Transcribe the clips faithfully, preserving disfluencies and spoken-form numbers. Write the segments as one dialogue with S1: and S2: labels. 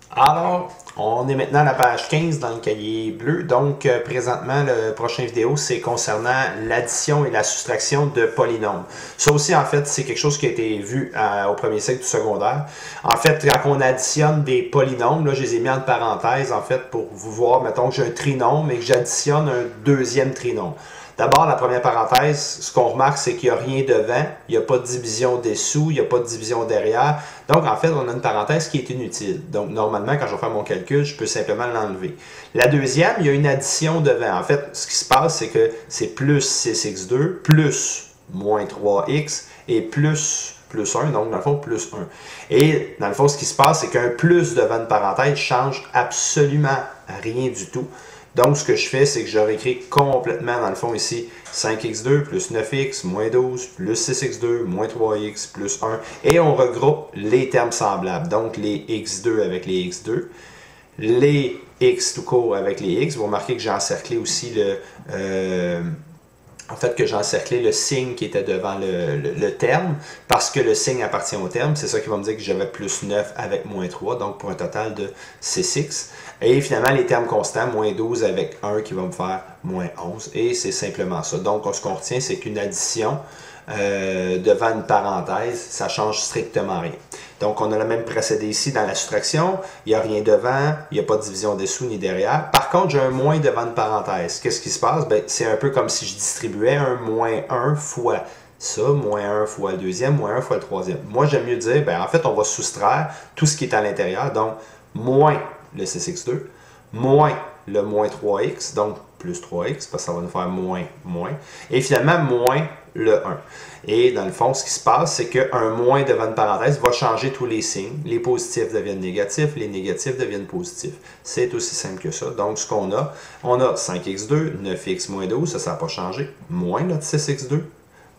S1: Alors, on est maintenant à la page quinze dans le cahier bleu. Donc, euh, présentement, le prochain vidéo, c'est concernant l'addition et la soustraction de polynômes. Ça aussi, en fait, c'est quelque chose qui a été vu euh, au premier cycle du secondaire. En fait, quand on additionne des polynômes, là, je les ai mis en parenthèse, en fait, pour vous voir, mettons que j'ai un trinôme et que j'additionne un deuxième trinôme. D'abord, la première parenthèse, ce qu'on remarque, c'est qu'il n'y a rien devant, il n'y a pas de division dessous, il n'y a pas de division derrière. Donc, en fait, on a une parenthèse qui est inutile. Donc, normalement, quand je vais faire mon calcul, je peux simplement l'enlever. La deuxième, il y a une addition devant. En fait, ce qui se passe, c'est que c'est plus six x deux, plus moins trois x et plus plus un, donc dans le fond, plus un. Et dans le fond, ce qui se passe, c'est qu'un plus devant une parenthèse change absolument rien du tout. Donc, ce que je fais, c'est que je réécris complètement, dans le fond, ici, cinq x deux plus neuf x moins douze plus six x deux moins trois x plus un. Et on regroupe les termes semblables. Donc, les x deux avec les x deux, les x tout court avec les x. Vous remarquez que j'ai encerclé aussi le... Euh, En fait, que j'ai encerclé le signe qui était devant le, le, le terme, parce que le signe appartient au terme. C'est ça qui va me dire que j'avais plus neuf avec moins trois, donc pour un total de six x. Et finalement, les termes constants, moins douze avec un qui va me faire moins onze. Et c'est simplement ça. Donc, ce qu'on retient, c'est qu'une addition euh, devant une parenthèse, ça change strictement rien. Donc, on a le même procédé ici dans la soustraction. Il n'y a rien devant, il n'y a pas de division dessous ni derrière. Par contre, j'ai un moins devant une parenthèse. Qu'est-ce qui se passe? Ben, c'est un peu comme si je distribuais un moins un fois ça, moins un fois le deuxième, moins un fois le troisième. Moi, j'aime mieux dire, ben, en fait, on va soustraire tout ce qui est à l'intérieur. Donc, moins le six x deux, moins le moins trois x, donc plus trois x, parce que ça va nous faire moins, moins. Et finalement, moins le un. Et dans le fond, ce qui se passe, c'est qu'un moins devant une parenthèse va changer tous les signes. Les positifs deviennent négatifs, les négatifs deviennent positifs. C'est aussi simple que ça. Donc, ce qu'on a, on a cinq x deux, neuf x moins douze, ça, ça n'a pas changé, moins notre six x deux,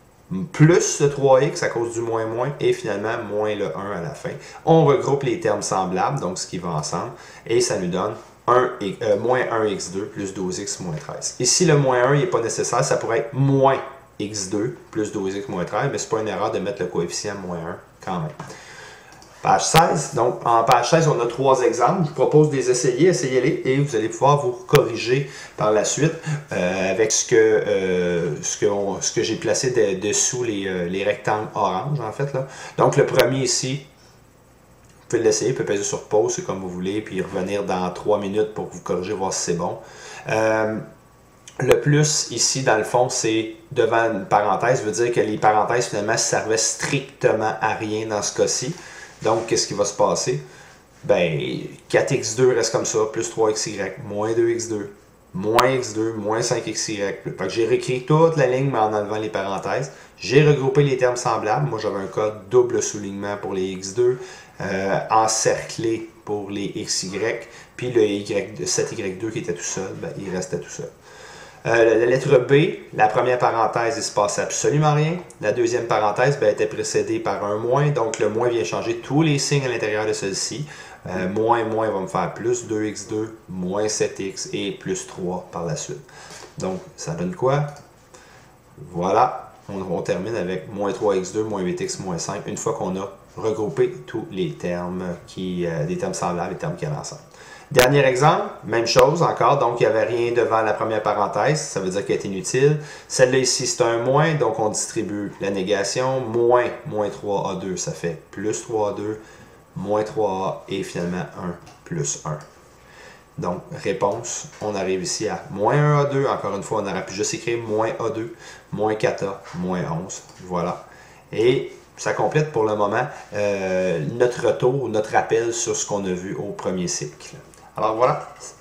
S1: plus le trois x à cause du moins moins, et finalement, moins le un à la fin. On regroupe les termes semblables, donc ce qui va ensemble, et ça nous donne un, euh, moins un x deux plus douze x moins treize. Ici, le moins un n'est pas nécessaire, ça pourrait être moins x deux plus douze x moins treize, mais ce n'est pas une erreur de mettre le coefficient moins un quand même. Page seize. Donc, en page seize, on a trois exemples. Je vous propose de les essayer, essayez-les, et vous allez pouvoir vous corriger par la suite euh, avec ce que, euh, ce que, on, ce que j'ai placé de, dessous les, euh, les rectangles orange, en fait. Là. Donc, le premier ici, vous pouvez l'essayer, vous pouvez peser sur pause, c'est comme vous voulez, puis revenir dans trois minutes pour vous corriger, voir si c'est bon. Euh, Le plus ici, dans le fond, c'est devant une parenthèse, veut dire que les parenthèses, finalement, servaient strictement à rien dans ce cas-ci. Donc, qu'est-ce qui va se passer? Ben, quatre x deux reste comme ça, plus trois x y, moins deux x deux, moins x deux, moins cinq x y. J'ai réécrit toute la ligne, mais en enlevant les parenthèses. J'ai regroupé les termes semblables. Moi, j'avais un code double soulignement pour les x deux, euh, encerclé pour les xy, puis le y, sept y deux qui était tout seul, ben, il restait tout seul. Euh, la lettre B, la première parenthèse, il ne se passe absolument rien. La deuxième parenthèse ben, était précédée par un moins, donc le moins vient changer tous les signes à l'intérieur de celle-ci. Euh, moins, moins va me faire plus deux x deux, moins sept x et plus trois par la suite. Donc, ça donne quoi? Voilà, on, on termine avec moins trois x deux, moins huit x, moins cinq, une fois qu'on a regroupé tous les termes, qui, euh, des termes semblables, les termes qui allaient ensemble. Dernier exemple, même chose encore, donc il n'y avait rien devant la première parenthèse, ça veut dire qu'elle est inutile. Celle-là ici, c'est un moins, donc on distribue la négation, moins, moins trois a deux, ça fait plus trois a deux, moins trois a et finalement un plus un. Donc, réponse, on arrive ici à moins un a deux, encore une fois, on aurait pu juste écrire moins a deux, moins quatre a, moins onze, voilà. Et ça complète pour le moment euh, notre retour, notre rappel sur ce qu'on a vu au premier cycle. Alors voilà.